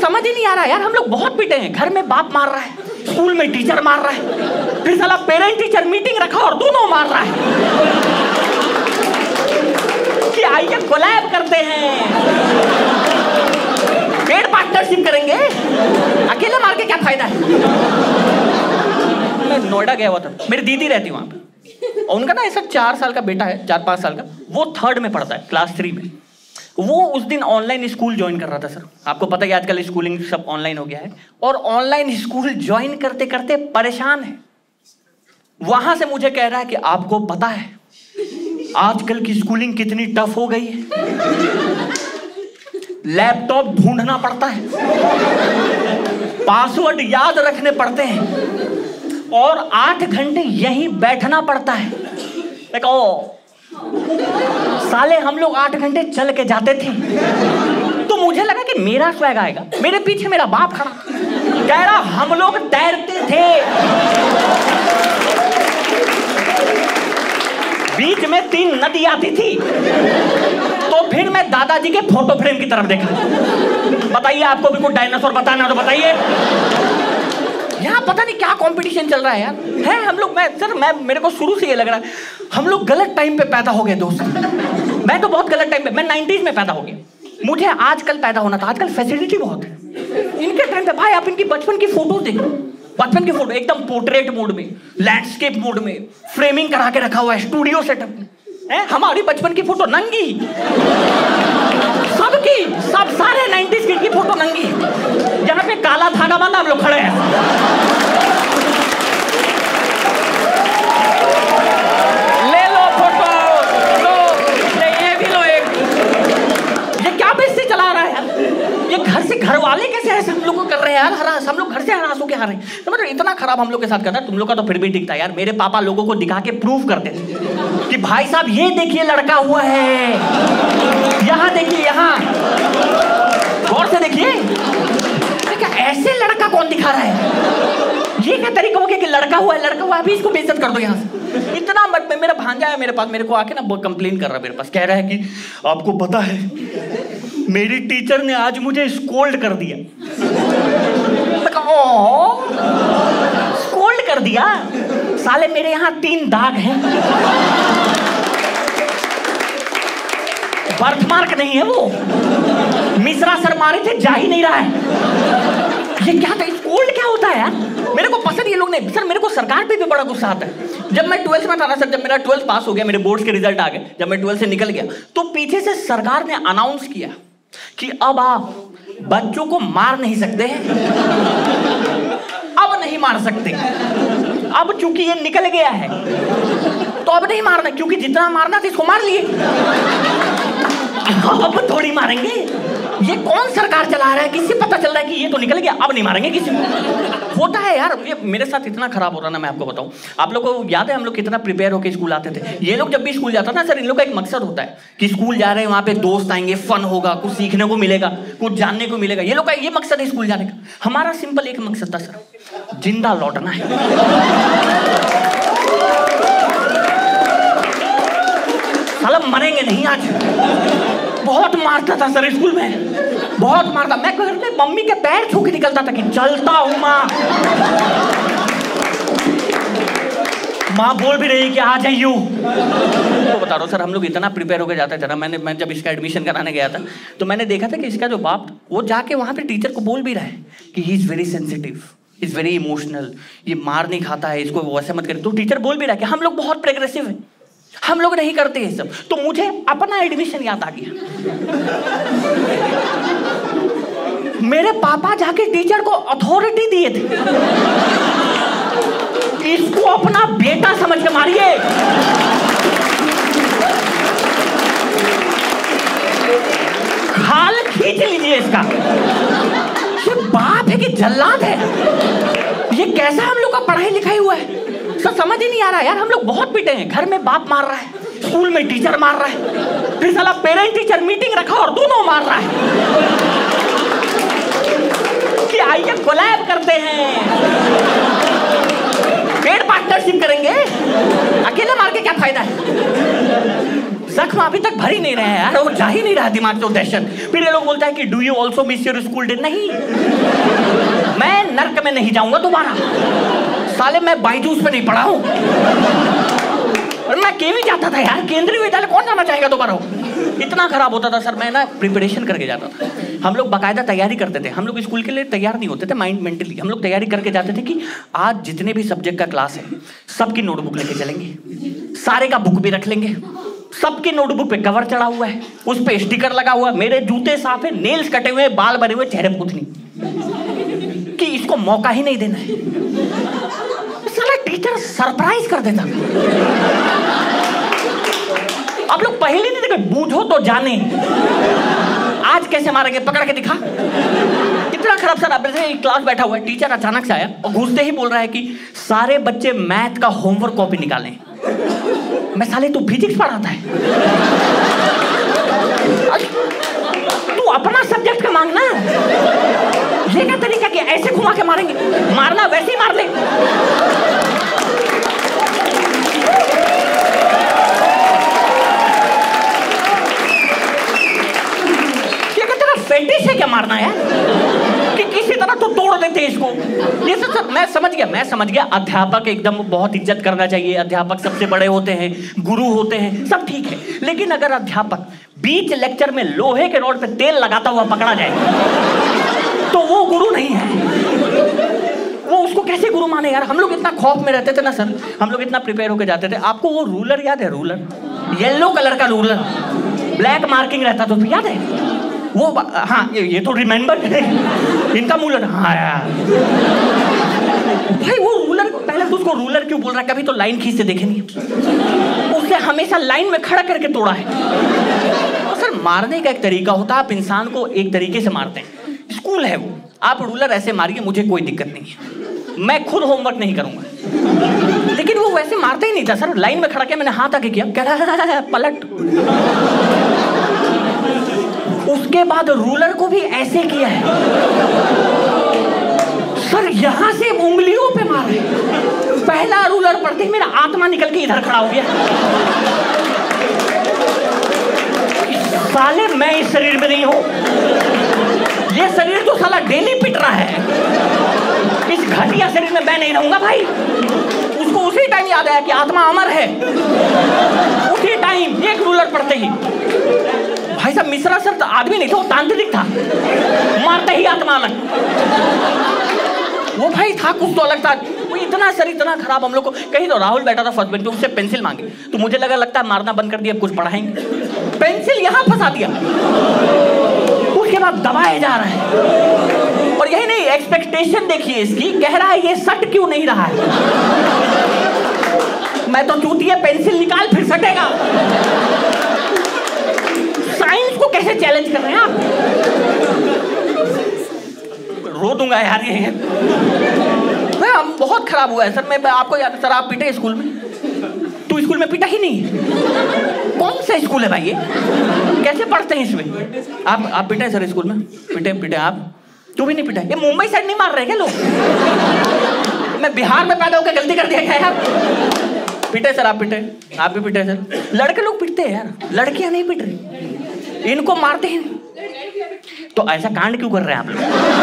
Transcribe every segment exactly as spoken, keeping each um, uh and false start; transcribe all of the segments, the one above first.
समझ ही नहीं आ रहा यार, हम लोग बहुत पिटे हैं। घर में बाप मार रहा है, स्कूल में टीचर मार रहा है, फिर साला पेरेंट टीचर मीटिंग रखा और दोनों मार रहा है कि आइए कोलैब करते हैं, पेड पार्टनरशिप करेंगे, अकेले मार के क्या फायदा है। मैं नोएडा गया हुआ था, मेरी दीदी रहती वहां पे, और उनका ना ऐसा चार साल का बेटा है, चार पांच साल का, वो थर्ड में पढ़ता है, क्लास थ्री में। वो उस दिन ऑनलाइन स्कूल ज्वाइन कर रहा था। सर आपको पता है कि आजकल स्कूलिंग सब ऑनलाइन हो गया है, और ऑनलाइन स्कूल ज्वाइन करते करते परेशान है। वहां से मुझे कह रहा है कि आपको पता है आजकल की स्कूलिंग कितनी टफ हो गई है, लैपटॉप ढूंढना पड़ता है, पासवर्ड याद रखने पड़ते हैं, और आठ घंटे यहीं बैठना पड़ता है। देखो साले हम लोग आठ घंटे चल के जाते थे, तो मुझे लगा कि मेरा स्वैग आएगा। मेरे पीछे मेरा बाप खड़ा कह रहा हम लोग तैरते थे, बीच में तीन नदी आती थी, तो फिर मैं दादाजी के फोटो फ्रेम की तरफ देखा। बताइए आपको भी कुछ डायनासोर बताना तो बताइए। यहाँ पता नहीं क्या कंपटीशन चल रहा है यार, है हम लोग। मैं सर मैं मेरे को शुरू से ये लग रहा है हम लोग गलत टाइम पे पैदा हो गए दोस्त। मैं तो बहुत गलत टाइम पे, मैं नाइनटीज में पैदा हो गया, मुझे आजकल पैदा होना था। आजकल फैसिलिटी बहुत है, इनके टाइम पे भाई आप इनकी बचपन की फोटो देखो, बचपन की फोटो एकदम पोर्ट्रेट मोड में, लैंडस्केप मोड में, फ्रेमिंग करा के रखा हुआ है स्टूडियो सेटअप में। है हमारी बचपन की फोटो नंगी, सबकी सब सारे नाइनटीज की फोटो नंगी, यहाँ पे काला धागा वाला हम लोग खड़े हैं। ले लो फोटो, लो ये, ये भी लो एक। ये क्या बेइज्जती चला रहा है यार, ये घर से घर वाले कैसे ऐसे हम लोग को कर रहे हैं यार, हरास हम लोग घर से हरास होके आ रहे हैं। तो मतलब इतना खराब हम लोग के साथ करता है। तुम लोग का तो फिर भी ठीक था यार, मेरे पापा लोगों को दिखा के प्रूव करते थे कि भाई साहब ये देखिए लड़का हुआ है, यहाँ देखिए, यहाँ गौर से देखिए। क्या ऐसे लड़का कौन दिखा रहा है, ये क्या तरीका हो गया कि लड़का हुआ है, लड़का हुआ है, अभी इसको बेइज्जत कर दो यहाँ से। इतना मत, मेरा भांजा है मेरे पास, मेरे को आके ना कंप्लेन कर रहा है मेरे पास, कह रहा है कि आपको पता है मेरी टीचर ने आज मुझे स्कोल्ड कर दिया। स्कोल्ड कर दिया? साले मेरे यहाँ तीन दाग हैं, बर्थमार्क नहीं है वो, मिश्रा सर मारे थे, जा ही नहीं रहा है। ये क्या था, स्कोल्ड क्या होता है यार, मेरे को पसंद ये लोग नहीं। सर मेरे को सरकार पे भी बड़ा गुस्सा आता है। जब मैं ट्वेल्थ में था ना सर, जब मेरा ट्वेल्थ पास हो गया, मेरे बोर्ड्स के रिजल्ट आ गए, जब मैं ट्वेल्थ से निकल गया, तो पीछे से सरकार ने अनाउंस किया कि अब आप बच्चों को मार नहीं सकते हैं, अब नहीं मार सकते, अब चूंकि ये निकल गया है तो अब नहीं मारना, क्योंकि जितना मारना था इसको मार लिए, अब थोड़ी मारेंगे। ये कौन सरकार चला रहा है, किसी पता चल रहा है कि ये तो निकल गया, अब नहीं मारेंगे किसी को। होता है यार, ये मेरे साथ इतना खराब हो रहा ना, मैं आपको बताऊं। आप लोगों को याद है हम लोग कितना प्रिपेयर होकर स्कूल आते थे। ये लोग जब भी स्कूल जाता ना सर, इन लोग का एक मकसद होता है कि स्कूल जा रहे हैं, वहां पे दोस्त आएंगे, फन होगा, कुछ सीखने को मिलेगा, कुछ जानने को मिलेगा। ये लोग का ये मकसद है स्कूल जाने का। हमारा सिंपल एक मकसद था सर, जिंदा लौटना है। साला मरेंगे नहीं आज। बहुत मारता था सर स्कूल में, बहुत मारता। मैं घर में मम्मी के पैर छू के निकलता था कि चलता हूं माँ। माँ बोल भी रही कि आ जाइयो। तो बता रहा हूँ सर, हम लोग इतना प्रिपेयर होकर जाते थे ना। मैंने मैं जब इसका एडमिशन कराने गया था तो मैंने देखा था कि इसका जो बाप, वो जाके वहां पे टीचर को बोल भी रहा है कि he is very sensitive, is very emotional, ये मार नहीं खाता है, इसको वैसे मत करें। तो टीचर बोल भी रहा है कि हम लोग बहुत प्रोग्रेसिव है, हम लोग नहीं करते ये सब। तो मुझे अपना एडमिशन याद आ गया। मेरे पापा जाके टीचर को अथॉरिटी दिए थे, इसको अपना बेटा समझ के मारिए। खाल खींच लीजिए इसका। ये बाप है कि जल्लाद है? ये कैसा हम लोग का पढ़ाई लिखाई हुआ है सर, समझ ही नहीं आ रहा यार। हम लोग बहुत पिटे हैं, घर में बाप मार रहा है, स्कूल में टीचर मार रहा है, फिर साला पेरेंट टीचर मीटिंग रखा और दोनों मार रहा है कि आइए कोलैब करते हैं, पेड पार्टनरशिप करेंगे, अकेले मार के क्या फायदा है। जख्म अभी तक भर ही नहीं रहे हैं यार, वो जा ही नहीं रहा दिमाग से दहशत। फिर ये लोग बोलता है कि do you also miss your school day. नहीं, मैं नर्क में नहीं जाऊंगा दोबारा, साले मैं बायजूस पे नहीं पढ़ा हूं। और मैं केवी जाता था यार, केंद्रीय विद्यालय कौन जाना चाहेगा दोबारा? इतना खराब होता था सर, मैं ना प्रिपरेशन करके जाता था। हम लोग बाकायदा तैयारी करते थे, हम लोग स्कूल के लिए तैयार नहीं होते थे माइंड मेंटली, हम लोग तैयारी करके जाते थे कि आज जितने भी सब्जेक्ट का क्लास है सबकी नोटबुक लेके चलेंगे, सारे का बुक भी रख लेंगे, सबके नोटबुक पे कवर चढ़ा हुआ है, उस पे स्टिकर लगा हुआ है, मेरे जूते साफ है, नेल्स कटे हुए, बाल बने हुए, चेहरे पूछनी कि इसको मौका ही नहीं देना है। साला टीचर सरप्राइज कर देता। आप लोग पहले नहीं देखे, बूझो तो जाने आज कैसे मारेंगे, पकड़ के दिखा। कितना खराब सर। अब एक क्लास बैठा हुआ है, टीचर अचानक से आया और घुसते ही बोल रहा है कि सारे बच्चे मैथ का होमवर्क कॉपी निकालें। मैं साले तू फिजिक्स पढ़ाता है, तू अपना सब्जेक्ट का मांगना। ये क्या तरीका कि ऐसे घुमा के मारेंगे? मारना वैसे ही मार ले। फेटिश है क्या मारना यार? कि किसी तरह तो तोड़ देते इसको। ये सब, सब मैं समझ गया, मैं समझ गया अध्यापक एकदम बहुत इज्जत करना चाहिए, अध्यापक सबसे बड़े होते हैं, गुरु होते हैं, सब ठीक है। लेकिन अगर अध्यापक बीच लेक्चर में लोहे के रोड पे तेल लगाता हुआ पकड़ा जाए तो वो गुरु नहीं है। वो उसको कैसे गुरु माने यार? हम लोग इतना खौफ में रहते थे ना सर, हम लोग इतना प्रिपेयर होकर जाते थे। आपको वो रूलर याद है? रूलर, येलो कलर का रूलर, ब्लैक मार्किंग रहता तो याद है वो? हाँ, ये, ये तो रिमेंबर है इनका मूलर। हाँ यार भाई, वो रूलर, पहले तो उसको रूलर क्यों बोल रहा है? कभी तो लाइन खींचते देखे नहीं, उसे हमेशा लाइन में खड़ा करके तोड़ा है। और सर मारने का एक तरीका होता है, आप इंसान को एक तरीके से मारते हैं, स्कूल है वो, आप रूलर ऐसे मारिए, मुझे कोई दिक्कत नहीं है, मैं खुद होमवर्क नहीं करूंगा। लेकिन वो वैसे मारता ही नहीं था सर, लाइन में खड़ा किया, मैंने हाथ आगे किया, कह रहा है पलट। उसके बाद रूलर को भी ऐसे किया है सर, यहां से उंगलियों पे मारे। पहला रूलर पड़ते ही मेरा आत्मा निकल के इधर खड़ा हो गया। साले मैं इस शरीर में नहीं हूं, ये शरीर तो साला डेली पिट रहा है, इस घटिया शरीर में मैं नहीं रहूंगा भाई। उसको उसी टाइम याद आया कि आत्मा अमर है, उसी टाइम एक रूलर पड़ते ही। भाई साहब मिश्रा सर तो आदमी नहीं था, वो तांत्रिक था, मारते ही आत्मा अलग। वो भाई था कुछ तो अलग था। वो इतना सर इतना खराब। हम लोग को कहीं तो राहुल बैठा था फर्स्ट बेंच पे, उससे पेंसिल मांगी तो मुझे लगा लगता है मारना बंद कर दिया, अब कुछ पढ़ाएंगे, पेंसिल यहां फंसा दिया। उसके बाद दबाए जा रहा है, और यही नहीं, एक्सपेक्टेशन देखिए इसकी, कह रहा है ये सट क्यों नहीं रहा है? मैं तो चूतिया, पेंसिल निकाल फिर सटेगा। साइंस को कैसे चैलेंज कर रहे हैं आप? रो दूंगा यार ये। मैं बहुत खराब हुआ है सर। मैं आपको याद, सर आप पिटे स्कूल में? तू स्कूल में पिटा ही नहीं? कौन सा स्कूल है भाई ये? कैसे पढ़ते हैं इसमें? आप आप पिटे सर स्कूल में? पिटे पिटे आप? तू भी नहीं पिटा? ये मुंबई साइड नहीं मार रहे क्या लोग? मैं बिहार में पैदा होकर गलती कर दिया क्या यार? पिटे सर, आप पिटे? आप भी पिटे सर? लड़के लोग पिटते हैं यार, लड़कियां नहीं पिट रही, इनको मारते हैं। तो ऐसा कांड क्यों कर रहे हैं आप लोग?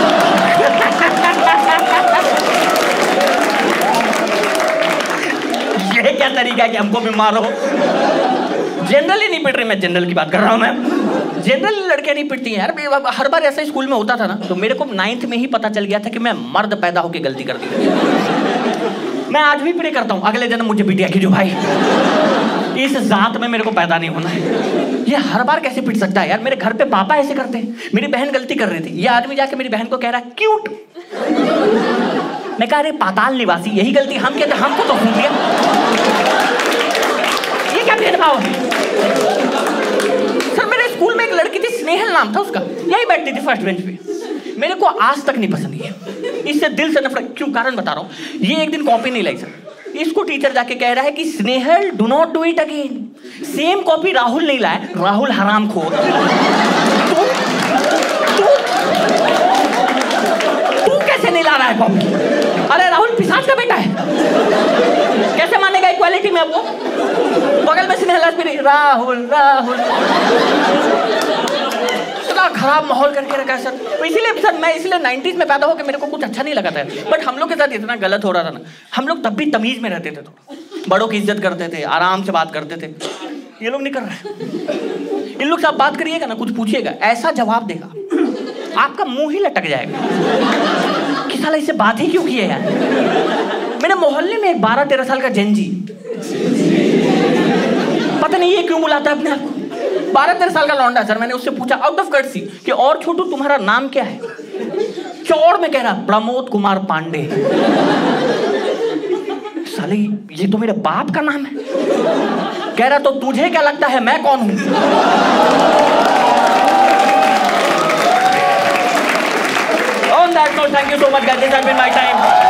ये क्या तरीका है कि हमको भी मारो? जनरली नहीं पिट रही, मैं जनरल की बात कर रहा हूं। मैं जनरली लड़कियां नहीं पिटती हैं यार। हर बार ऐसा स्कूल में होता था ना, तो मेरे को नाइन्थ में ही पता चल गया था कि मैं मर्द पैदा होकर गलती कर दी। मैं आज भी प्रे करता हूं अगले जन्म मुझे बिटिया की जो भाई, इस जात में मेरे को पैदा नहीं होना है। ये हर बार कैसे पिट सकता है यार? मेरे घर पे पापा ऐसे करते हैं, मेरी बहन गलती कर रही थी, ये आदमी जाके मेरी बहन को कह रहा है क्यूट। मैं कह रही पाताल निवासी, यही गलती हम कहते, हमको तो सुन दिया। ये क्या भेदभाव है सर? मेरे स्कूल में एक लड़की थी, स्नेहल नाम था उसका, यही बैठती थी फर्स्ट बेंच पे। मेरे को आज तक नहीं पसंद है, इससे दिल से नफरत। क्यों? कारण बता रहा हूँ। ये एक दिन कॉपी नहीं लाई सर, इसको टीचर जाके कह रहा है कि Snehal do not do it again. Same copy Rahul नहीं लाया, राहुल हरामखोर। तू तू तू कैसे नहीं ला रहा है कॉपी? अरे राहुल पिशाच का बेटा है, कैसे मानेगा इक्वालिटी में? वो बगल में स्नेहल क्लास में राहुल राहुल इतना खराब माहौल करके रखा है सर। तो इसीलिए सर मैं इसलिए नाइन्टीज में पैदा होकर मेरे को कुछ अच्छा नहीं लगा था, बट हम लोग के साथ इतना गलत हो रहा था ना, हम लोग तब भी तमीज में रहते थे, थोड़ा बड़ों की इज्जत करते थे, आराम से बात करते थे। ये लोग नहीं कर रहे। इन लोग से आप बात करिएगा ना, कुछ पूछिएगा, ऐसा जवाब देगा आपका मुंह ही लटक जाएगा कि साला इससे बात ही क्यों की है यार। मेरे मोहल्ले में एक बारह तेरह साल का जेनजी, पता नहीं ये क्यों बुलाता है अपने आप को, बारह तेरह साल का लौंडा। सर मैंने उससे पूछा आउट ऑफ कर्टसी कि और छोटू तुम्हारा नाम क्या है? चौड़ में कह रहा प्रमोद कुमार पांडे। साले ये तो मेरे बाप का नाम है। कह रहा तो तुझे क्या लगता है मैं कौन हूं? On that note, thank you so much guys, this has been my time.